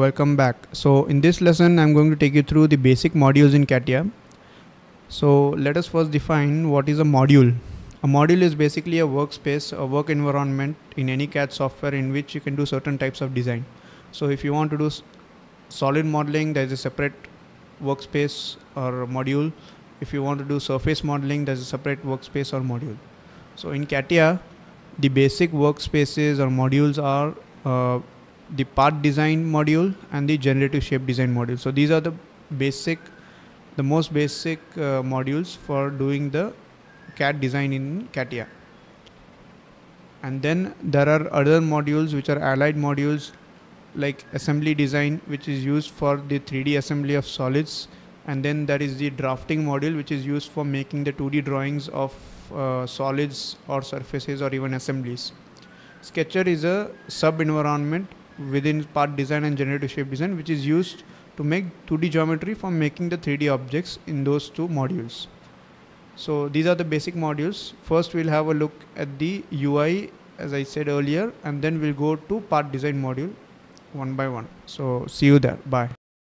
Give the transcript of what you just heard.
Welcome back. So in this lesson I'm going to take you through the basic modules in CATIA. So let us first define what is a module. A module is basically a workspace, a work environment in any CAD software in which you can do certain types of design. So if you want to do solid modeling, there is a separate workspace or module. If you want to do surface modeling, there's a separate workspace or module. So in CATIA, the basic workspaces or modules are the part design module and the generative shape design module. So these are the most basic modules for doing the CAD design in CATIA. And then there are other modules which are allied modules like assembly design, which is used for the 3D assembly of solids. And then there is the drafting module, which is used for making the 2D drawings of solids or surfaces or even assemblies. Sketcher is a sub-environment within part design and generative shape design, which is used to make 2D geometry for making the 3D objects in those two modules. So these are the basic modules. First we'll have a look at the UI, as I said earlier, and then we'll go to part design module one by one. So see you there. Bye.